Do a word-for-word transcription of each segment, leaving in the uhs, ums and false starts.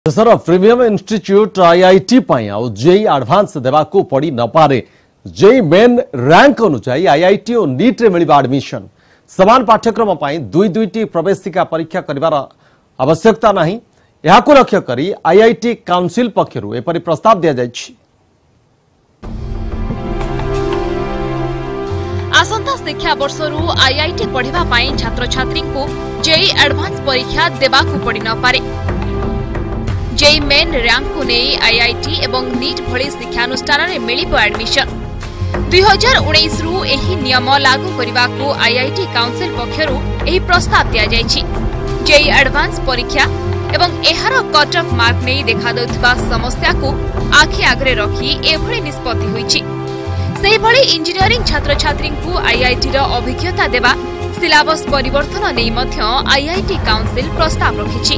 देशर premium institute IIT आउ JEE advance देवाकू पड़ी न पारे। जेई मेन रैंक अनुसार आईआईटी और नीट रे मिलिबा एडमिशन समान पाठ्यक्रम दुई दुईटी प्रवेशिका परीक्षा करिवार आवश्यकता नहीं। यहाकू लक्ष्य करी आईआईटी काउंसिल पक्षरु एपरि प्रस्ताव दिया जायछि। आसंता शिक्षा वर्षरु आईआईटी पढ़िबा पई छात्र छात्री को जेई एडवांस परीक्षा देबाकू पड़ी न पारे। जेई मेन रैंक को नहीं आईआईटी एवं नीट भली शिक्षानुष्ठान में मिलिबो एडमिशन। दुई हजार उन्नीस रु एही नियम लागू करने को आईआईटी काउंसिल पक्षरु एही प्रस्ताव दिया जायछि। जेई एडवांस परीक्षा एवं एहार कट ऑफ मार्क नहीं देखा देउथिबा समस्या को आखि आगरे रखी एभली निष्पत्ति होईछि। सेही भली इंजीनियरिंग छात्र छात्री को आईआईटी रो अभिज्ञता देबा सिलेबस परिवर्तन नै मध्य आईआईटी काउंसिल प्रस्ताव रखिछि।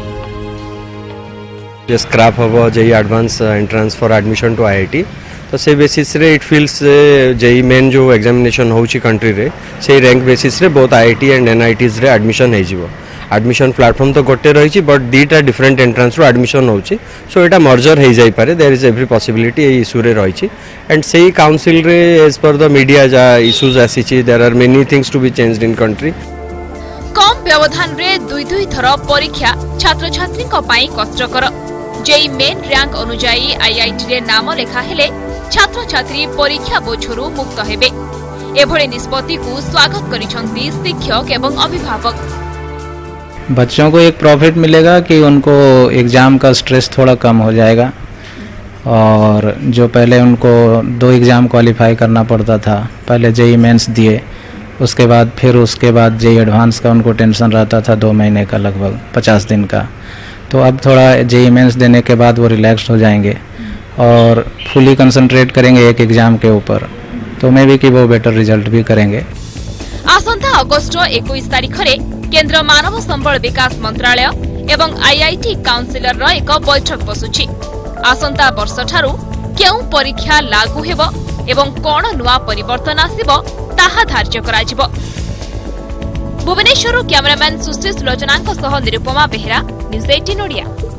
स्क्रैप हम JEE advance entrance for admission to IIT तो से बेसिस रे इट फील्स जेई मेन जो एग्जामिनेशन होची कंट्री रे से रैंक बेसिस रे बोथ आईआईटी एंड एनआईटीज रे एडमिशन हे जिवो। एडमिशन प्लेटफॉर्म तो गोटे रही बट दीटा डिफरेंट एंट्रेंस रो एडमिशन होची सो एटा मर्जर हे जाई पारे। There is every possibility a issue रे रही एंड सेही काउंसिल रे एज पर द मीडिया जा इश्यूज आसीची there are many things to be changed in country. कम व्यवधान रे दुई दुई थर परीक्षा छात्र छात्री को पाई कष्टकर। जेई मेन रैंक अनुसार आईआईटी रे नाम लेखा हेले छात्र छात्री परीक्षा बोझरु मुक्त हेबे। एभली निष्पत्ति को स्वागत करिसंती शिक्षक एवं अभिभावक। बच्चों को एक प्रॉफिट मिलेगा कि उनको एग्जाम का स्ट्रेस थोड़ा कम हो जाएगा और जो पहले उनको दो एग्जाम क्वालिफाई करना पड़ता था, पहले जेई मेंस दिए उसके बाद फिर उसके बाद जेई एडवांस का उनको टेंशन रहता था दो महीने का लगभग पचास दिन का। तो अब थोड़ा जेई मेंस देने के बाद वो रिलैक्स हो जाएंगे और फुली कंसंट्रेट करेंगे एक एग्जाम के ऊपर, तो मे भी कि वो बेटर रिजल्ट भी करेंगे। आसंता अगस्ट इक्कीस तारीख रे केंद्र मानव संबल विकास मंत्रालय एवं आईआईटी काउंसिलर रो एक बैठक बसुछि। आसंता वर्ष ठारू केउ परीक्षा लागू हेबो एवं कोन नुआ परिवर्तन आसीबो ताहा धार्य कराजिबो। भुवनेश्वर कैमरामैन सुश्री सुलोचना सह निरुपमा बेहरा, न्यूज़ अठारह ओडिया।